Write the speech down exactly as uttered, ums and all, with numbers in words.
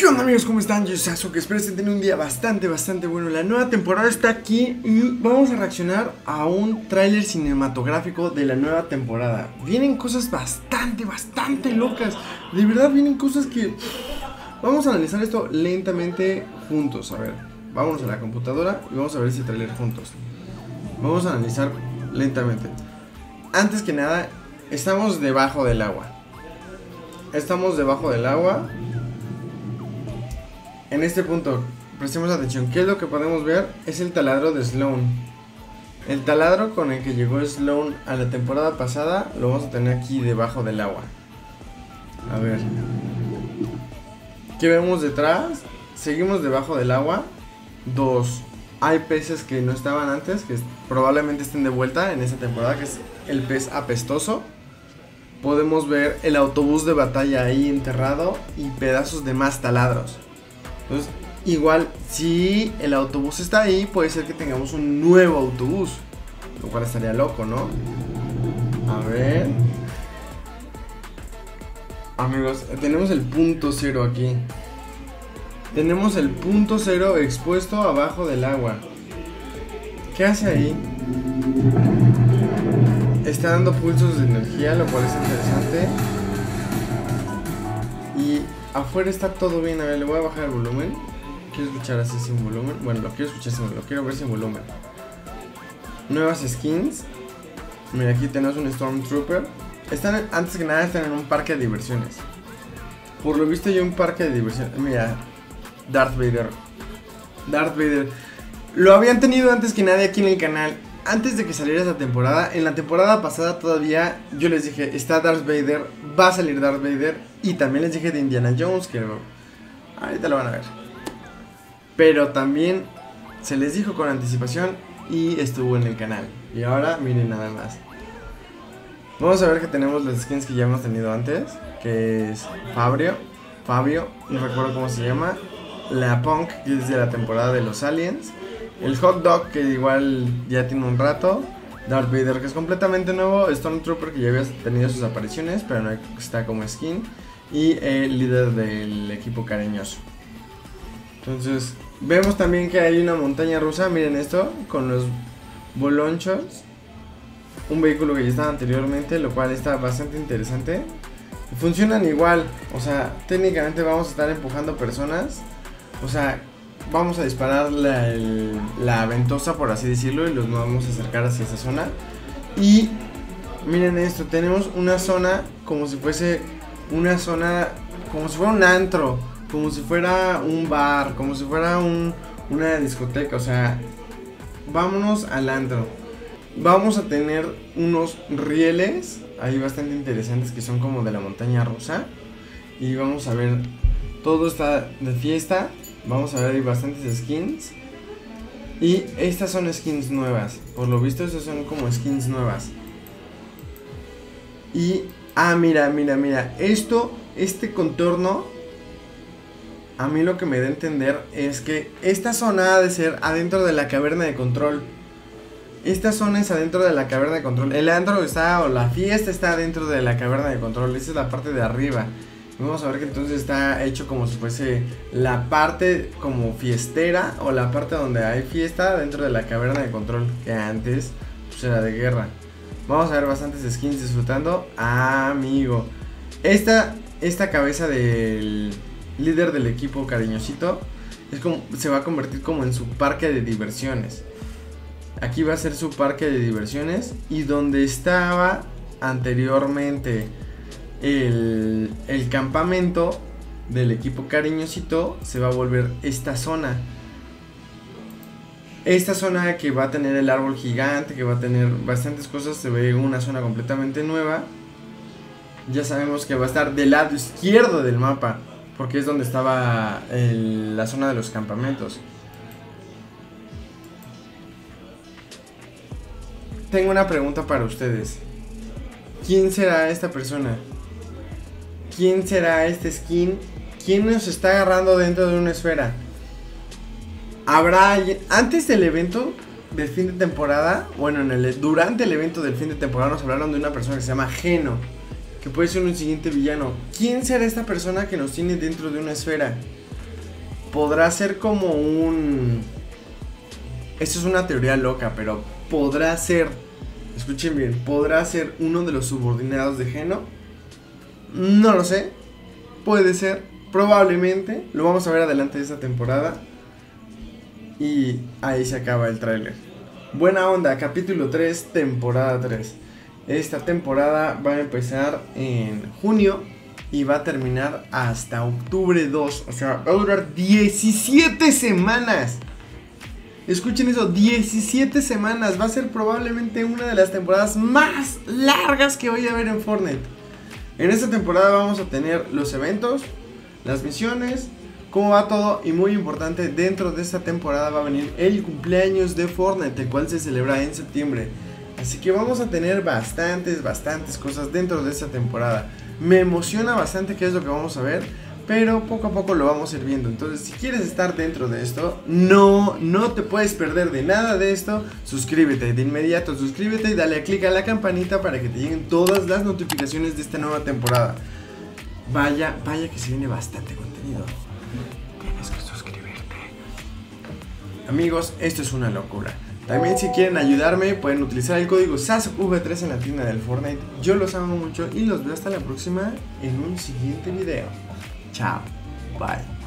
¿Qué onda, amigos? ¿Cómo están? Yo soy Sasuke, espero que estén teniendo un día bastante, bastante bueno. La nueva temporada está aquí y vamos a reaccionar a un tráiler cinematográfico de la nueva temporada. Vienen cosas bastante, bastante locas. De verdad vienen cosas que... Vamos a analizar esto lentamente juntos. A ver, vámonos a la computadora y vamos a ver ese tráiler juntos. Vamos a analizar lentamente. Antes que nada, estamos debajo del agua. Estamos debajo del agua. En este punto, prestemos atención. ¿Qué es lo que podemos ver? Es el taladro de Sloan. El taladro con el que llegó Sloan a la temporada pasada lo vamos a tener aquí debajo del agua. A ver. ¿Qué vemos detrás? Seguimos debajo del agua. Dos. Hay peces que no estaban antes, que probablemente estén de vuelta en esta temporada, que es el pez apestoso. Podemos ver el autobús de batalla ahí enterrado y pedazos de más taladros. Entonces, igual, si el autobús está ahí, puede ser que tengamos un nuevo autobús, lo cual estaría loco, ¿no? A ver. Amigos, tenemos el punto cero aquí. Tenemos el punto cero expuesto abajo del agua. ¿Qué hace ahí? Está dando pulsos de energía, lo cual es interesante. Y afuera está todo bien. A ver, le voy a bajar el volumen. Quiero escuchar así sin volumen. Bueno, lo quiero escuchar sin volumen, lo quiero ver sin volumen. Nuevas skins. Mira, aquí tenemos un Stormtrooper. Están, antes que nada, están en un parque de diversiones. Por lo visto hay un parque de diversiones. Mira, Darth Vader. Darth Vader. Lo habían tenido antes que nadie aquí en el canal. Antes de que saliera esta temporada. En la temporada pasada todavía yo les dije, está Darth Vader, va a salir Darth Vader. Y también les dije de Indiana Jones, que ahorita lo van a ver. Pero también se les dijo con anticipación y estuvo en el canal. Y ahora miren nada más. Vamos a ver que tenemos las skins que ya hemos tenido antes, que es Fabio, Fabio, no recuerdo cómo se llama. La Punk, que es de la temporada de los Aliens. El Hot Dog, que igual ya tiene un rato. Darth Vader, que es completamente nuevo. Stormtrooper, que ya había tenido sus apariciones, pero no está como skin. Y el líder del equipo cariñoso. Entonces, vemos también que hay una montaña rusa. Miren esto, con los bolonchos. Un vehículo que ya estaba anteriormente, lo cual está bastante interesante. Funcionan igual, o sea, técnicamente vamos a estar empujando personas. O sea, vamos a disparar la, el, la ventosa, por así decirlo, y los vamos a acercar hacia esa zona. Y miren esto, tenemos una zona como si fuese una zona, como si fuera un antro, como si fuera un bar, como si fuera un, una discoteca. O sea, vámonos al antro. Vamos a tener unos rieles ahí bastante interesantes que son como de la montaña rusa. Y vamos a ver, todo está de fiesta. Vamos a ver, hay bastantes skins. Y estas son skins nuevas. Por lo visto, estas son como skins nuevas. Y, ah, mira, mira, mira. Esto, este contorno, a mí lo que me da a entender es que esta zona ha de ser adentro de la caverna de control. Esta zona es adentro de la caverna de control. El antro está, o la fiesta está adentro de la caverna de control. Esa es la parte de arriba. Vamos a ver que entonces está hecho como si fuese la parte como fiestera, o la parte donde hay fiesta dentro de la caverna de control, que antes pues era de guerra. Vamos a ver bastantes skins disfrutando. Ah, amigo, Esta, esta cabeza del líder del equipo cariñosito es como, se va a convertir como en su parque de diversiones. Aquí va a ser su parque de diversiones. Y donde estaba anteriormente El, el campamento del equipo cariñosito, se va a volver esta zona. Esta zona que va a tener el árbol gigante, que va a tener bastantes cosas. Se ve una zona completamente nueva. Ya sabemos que va a estar del lado izquierdo del mapa, porque es donde estaba el, la zona de los campamentos. Tengo una pregunta para ustedes. ¿Quién será esta persona? ¿Quién será este skin? ¿Quién nos está agarrando dentro de una esfera? ¿Habrá alguien? Antes del evento del fin de temporada, bueno, en el, durante el evento del fin de temporada nos hablaron de una persona que se llama Geno, que puede ser un siguiente villano. ¿Quién será esta persona que nos tiene dentro de una esfera? podrá ser como un... Esto es una teoría loca, pero podrá ser, escuchen bien, podrá ser uno de los subordinados de Geno. No lo sé, puede ser, probablemente, lo vamos a ver adelante de esta temporada. Y ahí se acaba el tráiler. Buena onda, capítulo tres, temporada tres. Esta temporada va a empezar en junio y va a terminar hasta octubre dos. O sea, va a durar diecisiete semanas. Escuchen eso, diecisiete semanas. Va a ser probablemente una de las temporadas más largas que voy a ver en Fortnite. En esta temporada vamos a tener los eventos, las misiones, cómo va todo. Y muy importante, dentro de esta temporada va a venir el cumpleaños de Fortnite, el cual se celebra en septiembre. Así que vamos a tener bastantes, bastantes cosas dentro de esta temporada. Me emociona bastante qué es lo que vamos a ver, pero poco a poco lo vamos a ir viendo. Entonces, si quieres estar dentro de esto, no, no te puedes perder de nada de esto. Suscríbete, de inmediato suscríbete y dale a clic a la campanita para que te lleguen todas las notificaciones de esta nueva temporada. Vaya, vaya que se viene bastante contenido. Tienes que suscribirte. Amigos, esto es una locura. También si quieren ayudarme pueden utilizar el código S A S V tres en la tienda del Fortnite. Yo los amo mucho y los veo hasta la próxima en un siguiente video. Chao, bye.